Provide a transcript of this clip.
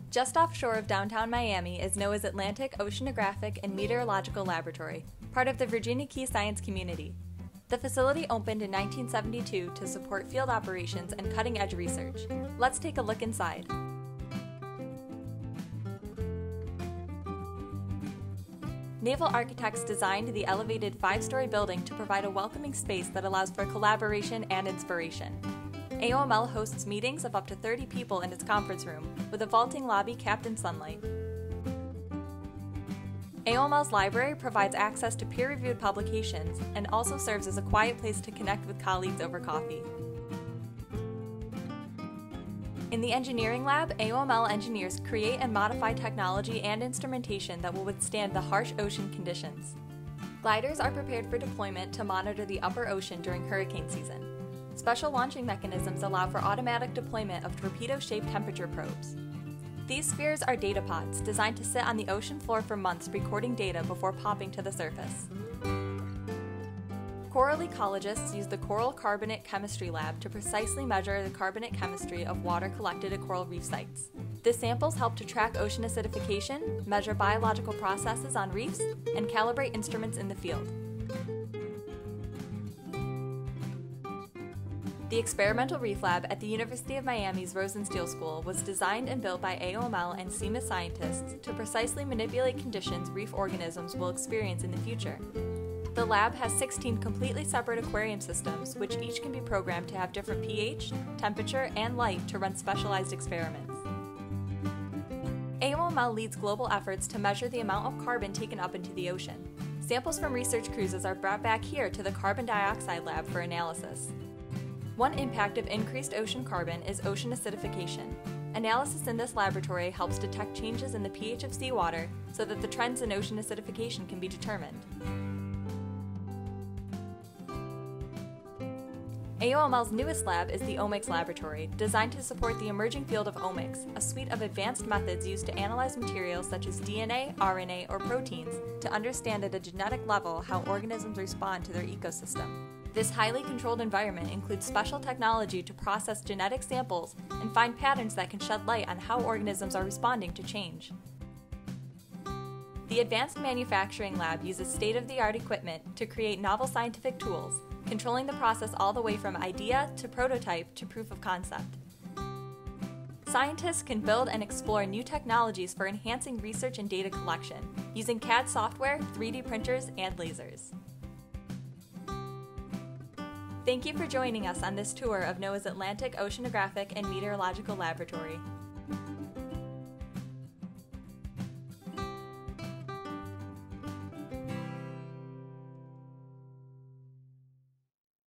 Just offshore of downtown Miami is NOAA's Atlantic Oceanographic and Meteorological Laboratory, part of the Virginia Key Science Community. The facility opened in 1972 to support field operations and cutting-edge research. Let's take a look inside. Naval architects designed the elevated 5-story building to provide a welcoming space that allows for collaboration and inspiration. AOML hosts meetings of up to 30 people in its conference room, with a vaulting lobby capped in sunlight. AOML's library provides access to peer-reviewed publications and also serves as a quiet place to connect with colleagues over coffee. In the Engineering Lab, AOML engineers create and modify technology and instrumentation that will withstand the harsh ocean conditions. Gliders are prepared for deployment to monitor the upper ocean during hurricane season. Special launching mechanisms allow for automatic deployment of torpedo-shaped temperature probes. These spheres are data pods designed to sit on the ocean floor for months recording data before popping to the surface. Coral ecologists use the Coral Carbonate Chemistry Lab to precisely measure the carbonate chemistry of water collected at coral reef sites. The samples help to track ocean acidification, measure biological processes on reefs, and calibrate instruments in the field. The Experimental Reef Lab at the University of Miami's Rosenstiel School was designed and built by AOML and RSMAS scientists to precisely manipulate conditions reef organisms will experience in the future. The lab has 16 completely separate aquarium systems, which each can be programmed to have different pH, temperature, and light to run specialized experiments. AOML leads global efforts to measure the amount of carbon taken up into the ocean. Samples from research cruises are brought back here to the carbon dioxide lab for analysis. One impact of increased ocean carbon is ocean acidification. Analysis in this laboratory helps detect changes in the pH of seawater so that the trends in ocean acidification can be determined. AOML's newest lab is the Omics Laboratory, designed to support the emerging field of omics, a suite of advanced methods used to analyze materials such as DNA, RNA, or proteins to understand at a genetic level how organisms respond to their ecosystem. This highly controlled environment includes special technology to process genetic samples and find patterns that can shed light on how organisms are responding to change. The Advanced Manufacturing Lab uses state-of-the-art equipment to create novel scientific tools, controlling the process all the way from idea to prototype to proof of concept. Scientists can build and explore new technologies for enhancing research and data collection, using CAD software, 3D printers, and lasers. Thank you for joining us on this tour of NOAA's Atlantic Oceanographic and Meteorological Laboratory.